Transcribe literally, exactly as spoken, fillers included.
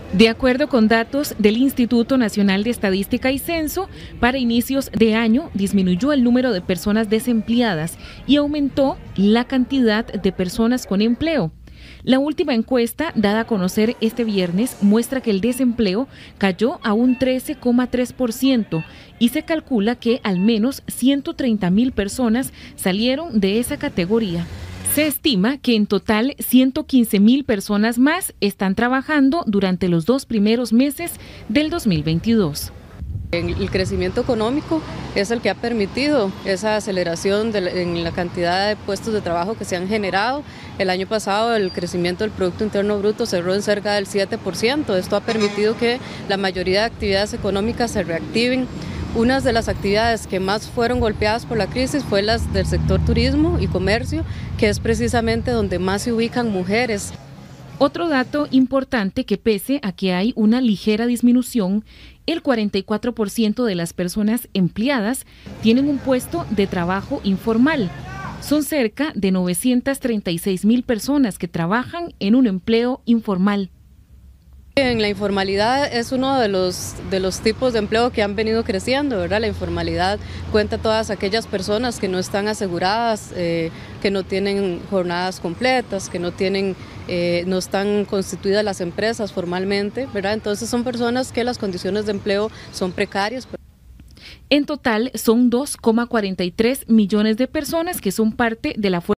De acuerdo con datos del Instituto Nacional de Estadística y Censo, para inicios de año disminuyó el número de personas desempleadas y aumentó la cantidad de personas con empleo. La última encuesta, dada a conocer este viernes, muestra que el desempleo cayó a un trece coma tres por ciento y se calcula que al menos ciento treinta mil personas salieron de esa categoría. Se estima que en total ciento quince mil personas más están trabajando durante los dos primeros meses del dos mil veintidós. El crecimiento económico es el que ha permitido esa aceleración de la, en la cantidad de puestos de trabajo que se han generado. El año pasado el crecimiento del Producto Interno Bruto cerró en cerca del siete por ciento. Esto ha permitido que la mayoría de actividades económicas se reactiven. Una de las actividades que más fueron golpeadas por la crisis fue las del sector turismo y comercio, que es precisamente donde más se ubican mujeres. Otro dato importante que pese a que hay una ligera disminución, el cuarenta y cuatro por ciento de las personas empleadas tienen un puesto de trabajo informal. Son cerca de novecientas treinta y seis mil personas que trabajan en un empleo informal. En la informalidad es uno de los, de los tipos de empleo que han venido creciendo, ¿verdad? La informalidad cuenta todas aquellas personas que no están aseguradas, eh, que no tienen jornadas completas, que no tienen, eh, no están constituidas las empresas formalmente, ¿verdad? Entonces son personas que las condiciones de empleo son precarias. En total son dos coma cuarenta y tres millones de personas que son parte de la fuerza